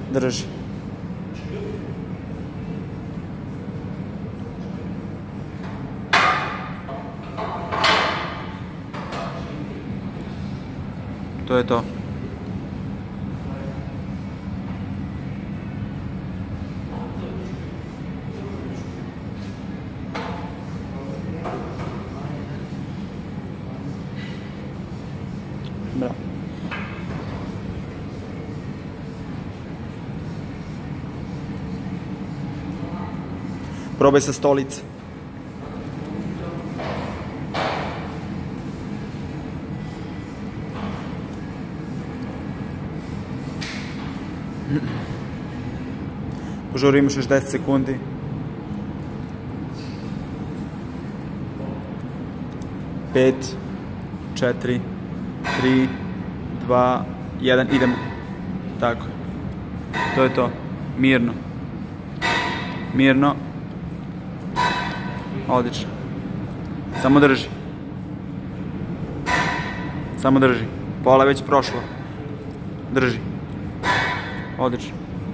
Drži. To je to. Bravo. Probaj sa stolice. Požuri, imaš još 10 sekundi. Pet, 4, 3, 2, 1, idemo. Tako. To je to. Mirno. Mirno. Odlično. Samo drži. Samo drži. Pola već prošlo. Drži. Odlično.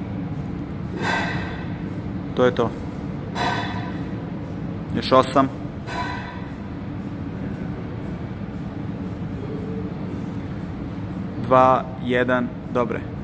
To je to. Još 8. 2, 1, dobre.